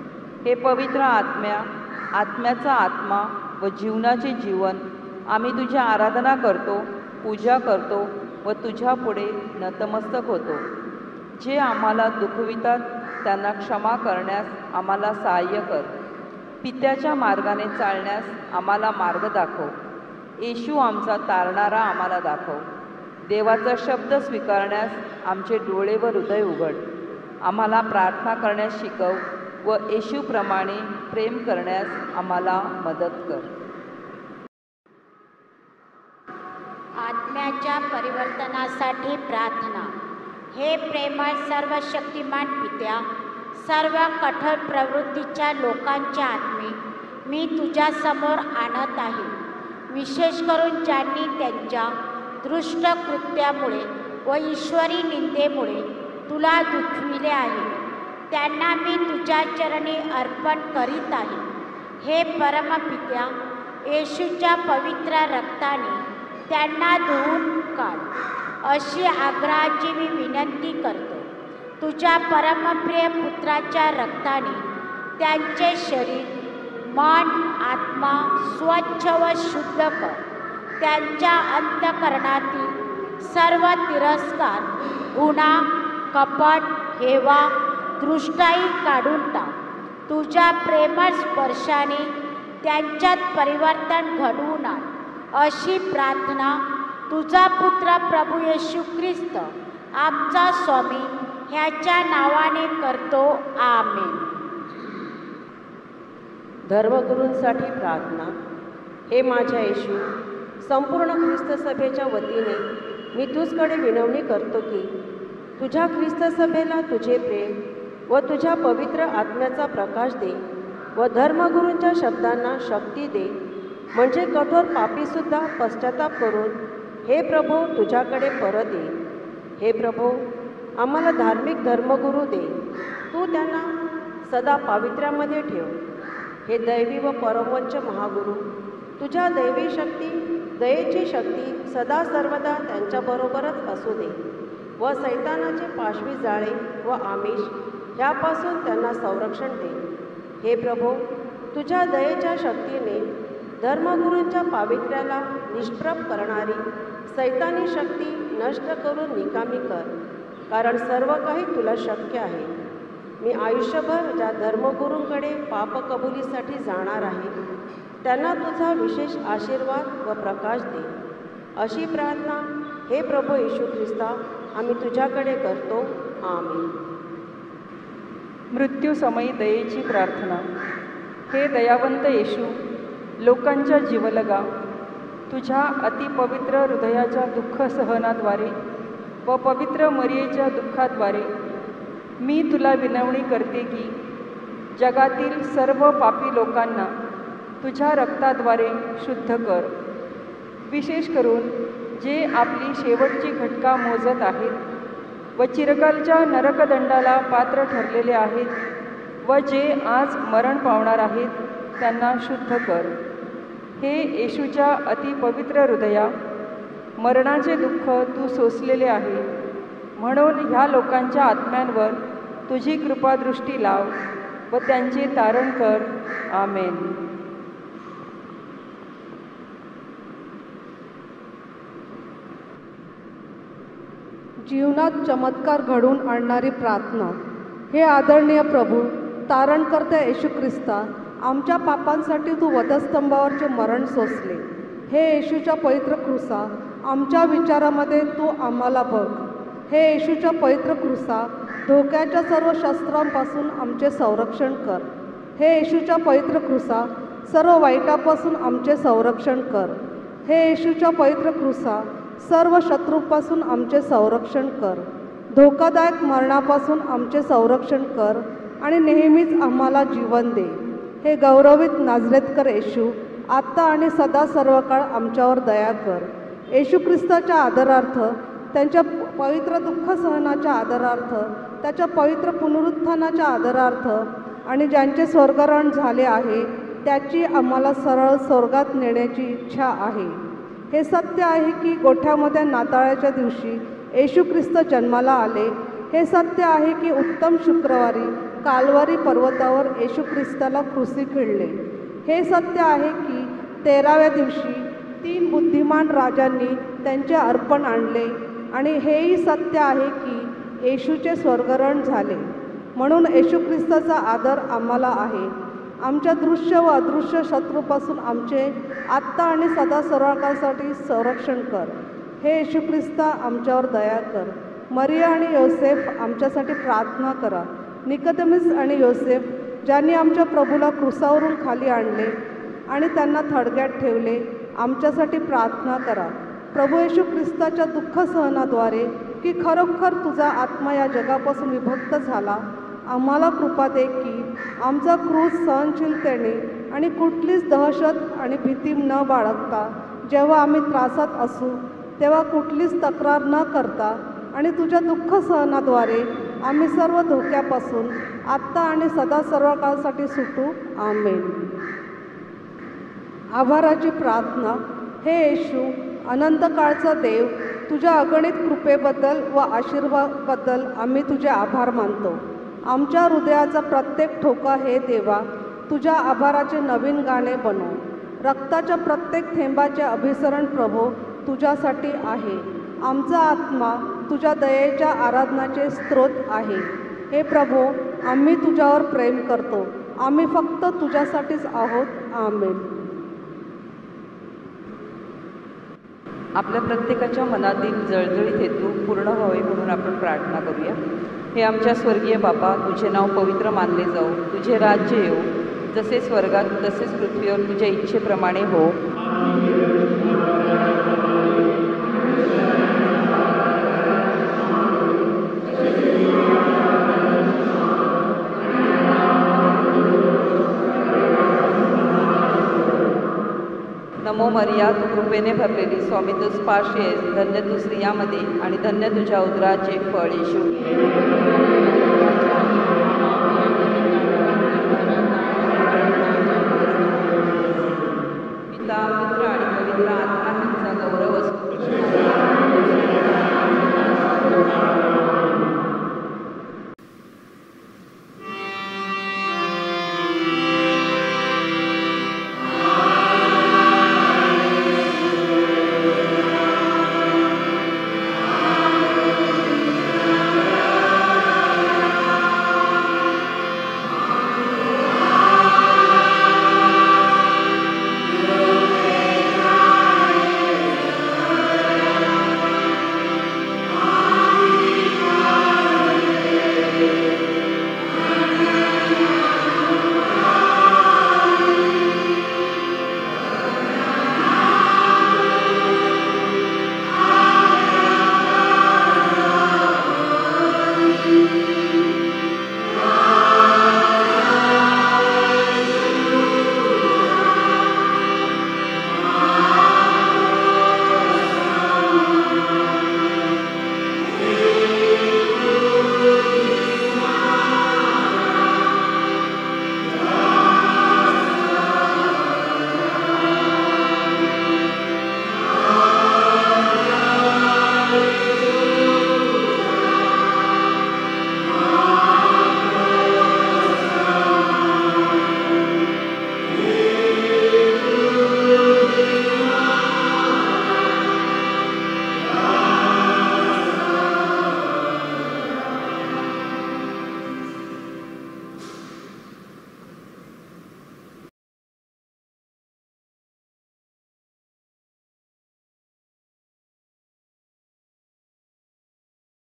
हे पवित्र आत्म्या, आत्म्याचा आत्मा व जीवनाचे जीवन, आम्ही तुझी आराधना करतो, पूजा करतो व तुझ्या पुढे नतमस्तक होतो. जे आम्हाला दुखवितात त्यांना क्षमा करण्यास आम्हाला सहाय्य कर. पित्याच्या मार्गाने चालण्यास आम्हाला मार्ग दाखव. येशू आमचा तारणारा आम्हाला दाखव. देवाचा शब्द स्वीकारण्यास आमचे डोळे व हृदय उघड. आम्हाला प्रार्थना करण्यास शिकव व येशूप्रमाणे प्रेम करण्यास आम्हाला मदत कर. आत्म्याच्या परिवर्तनासाठी प्रार्थना. हे प्रेमळ सर्वशक्तिमान पित्या, सर्व कठोर प्रवृत्तीच्या लोकांचे आत्मे मी तुझ्यासमोर आणत आहे. विशेष करून ज्यांनी त्यांच्या दृष्ट कृत्यामुळे व ईश्वरी निंदेमुळे तुला दुखविले आहे, त्यांना मी तुझ्या चरणी अर्पण करीत आहे. हे परमपित्या, येशूच्या पवित्र रक्ताने त्यांना धुवून काढ, अशी आग्रहाची मी विनंती करतो. तुझ्या परमप्रिय पुत्राच्या रक्ताने त्यांचे शरीर, मन, आत्मा स्वच्छ व शुद्ध कर. त्यांच्या अंतःकरणातील सर्व तिरस्कार, गुन्हा, कपट, हेवा, दृष्टाई काढून टाक. तुझ्या प्रेमळ स्पर्शाने त्यांच्यात परिवर्तन घडवून आण, अशी प्रार्थना तुझा पुत्र प्रभू येशू ख्रिस्त आमचा स्वामी ह्याच्या नावाने करतो. आमेन. धर्मगुरूंसाठी प्रार्थना. हे माझ्या येशू, संपूर्ण ख्रिस्त सभेच्या वतीने मी तुझकडे विनवणी करतो की तुझ्या ख्रिस्त सभेला तुझे प्रेम व तुझ्या पवित्र आत्म्याचा प्रकाश दे व धर्मगुरूंच्या शब्दांना शक्ती दे, म्हणजे कठोर पापीसुद्धा पश्चाताप करून हे प्रभो तुझ्याकडे परत ये. हे प्रभो, आम्हाला धार्मिक धर्मगुरू दे. तू त्यांना सदा पावित्र्यामध्ये ठेव. हे दैवी व परमोच्च महागुरू, तुझ्या दैवी शक्ती, दयेची शक्ती सदा सर्वदा त्यांच्याबरोबरच असू दे व सैतानाचे पाशवी जाळे व आमिष ह्यापासून त्यांना संरक्षण दे. हे प्रभो, तुझ्या दयेच्या शक्तीने धर्मगुरूंच्या पावित्र्याला निष्प्रभ करणारी सैतानी शक्ती नष्ट करून निकामी कर, कारण सर्व काही तुला शक्य आहे. मी आयुष्यभर ज्या धर्मगुरूंकडे पापकबुलीसाठी जाणार आहे त्यांना तुझा विशेष आशीर्वाद व प्रकाश दे. अशी प्रार्थना हे प्रभू येशू ख्रिस्ता आम्ही तुझ्याकडे करतो. आमीन. मृत्यूसमयी दयेची प्रार्थना. हे दयावंत येशू, लोकांच्या जीवलगा, तुझ्या अतिपवित्र हृदयाच्या दुःख सहनाद्वारे व पवित्र मरियेच्या दुःखाद्वारे मी तुला विनवणी करते की जगातील सर्व पापी लोकांना तुझ्या रक्ताद्वारे शुद्ध कर. विशेष करून जे आपली शेवटची घटका मोजत आहेत व चिरकालच्या नरकदंडाला पात्र ठरलेले आहेत व जे आज मरण पावणार आहेत त्यांना शुद्ध कर. हे येशूच्या अतिपवित्र हृदया, मरणाचे दुःख तू सोसलेले आहे, म्हणून ह्या लोकांच्या आत्म्यांवर तुझी कृपादृष्टी लाव व त्यांचे तारण कर. आमेन. जीवनात चमत्कार घडवून आणणारी प्रार्थना. हे आदरणीय प्रभू, तारणकर्त्या येशू ख्रिस्ता, आमच्या पापांसाठी तू वधस्तंभावरचे मरण सोसले. हे येशूच्या पवित्र क्रूसा, आमच्या विचारामध्ये तू आम्हाला बघ. हे येशूच्या पवित्र क्रूसा, धोक्याच्या सर्व शस्त्रांपासून आमचे संरक्षण कर. हे येशूच्या पवित्र क्रूसा, सर्व वाईटापासून आमचे संरक्षण कर. हे येशूच्या पवित्र क्रूसा, सर्व शत्रूपासून आमचे संरक्षण कर. धोकादायक मरणापासून आमचे संरक्षण कर आणि नेहमीच आम्हाला जीवन दे. हे गौरवित नाझरेतकर येशू, आत्ता आणि सदा सर्व काळ आमच्यावर दया कर. येशू ख्रिस्ताच्या आदरार्थ, त्यांच्या पवित्र दुःख सहनाच्या आदरार्थ, त्याच्या पवित्र पुनरुत्थानाच्या आदरार्थ आणि ज्यांचे स्वर्गारोहण झाले आहे त्याची आम्हाला सरळ स्वर्गात नेण्याची इच्छा आहे. हे सत्य आहे की गोठ्यामध्ये नाताळाच्या दिवशी येशू ख्रिस्त जन्माला आले. हे सत्य आहे की उत्तम शुक्रवारी कालवारी पर्वतावर येशू ख्रिस्ताला क्रूसी खिळले. हे सत्य आहे की तेराव्या दिवशी तीन बुद्धिमान राजांनी त्यांचे अर्पण आणले. आणि हेही सत्य आहे की येशूचे स्वर्गारोहण झाले. म्हणून येशू ख्रिस्ताचा आदर आम्हाला आहे. आमच्या दृश्य व अदृश्य शत्रूपासून आमचे आत्ता आणि सदा सर्वकाळसाठी संरक्षण कर. हे येशू ख्रिस्ता, आमच्यावर दया कर. मरिया आणि योसेफ, आमच्यासाठी प्रार्थना करा. निकोदेमुस आणि योसेफ, ज्यांनी आमच्या प्रभूला क्रूसावरून खाली आणले आणि त्यांना थडग्यात ठेवले, आमच्यासाठी प्रार्थना करा. प्रभू येशू ख्रिस्ताच्या दुःख सहनाद्वारे की खरोखर तुझा आत्मा या जगापासून विभक्त झाला, आम्हाला कृपा दे की आमचा क्रूस सहनशीलतेने आणि कुठलीच दहशत आणि भीती न बाळगता, जेव्हा आम्ही त्रासात असू तेव्हा कुठलीच तक्रार न करता आणि तुझ्या दुःख सहनाद्वारे आम्ही सर्व धोक्यापासून आत्ता आणि सदा सर्व काळासाठी सुटू. आमेन. आभाराची प्रार्थना. हे येशू, अनंत काळचा देव, तुझ्या अगणित कृपेबद्दल व आशीर्वादाबद्दल आम्ही तुझे आभार मानतो. आमच्या हृदयाचा प्रत्येक ठोका हे देवा तुझ्या आभाराचे नवीन गाणे बनव. रक्ताच्या प्रत्येक थेंबाचे अभिसरण प्रभो तुझ्यासाठी आहे. आमचा आत्मा तुझ्या दयेच्या आराधनाचे स्रोत आहे. हे प्रभो, आम्ही तुझ्यावर प्रेम करतो. आम्ही फक्त तुझ्यासाठीच आहोत. आमेन. आपल्या प्रत्येकाच्या मनातील जळजळीत हेतू पूर्ण व्हावे म्हणून आपण प्रार्थना करूया. हे आमच्या स्वर्गीय बापा, तुझे नाव पवित्र मानले जाऊ, तुझे राज्य येऊ, जसे स्वर्गात तसेच पृथ्वीवर तुझ्या इच्छेप्रमाणे हो. नमो मरिया, तू कृपेने भरलेली, स्वामी तू स्पाशी आहेस, धन्य तू स्त्रियामध्ये आणि धन्य तुझ्या उदराचे फळ येशू.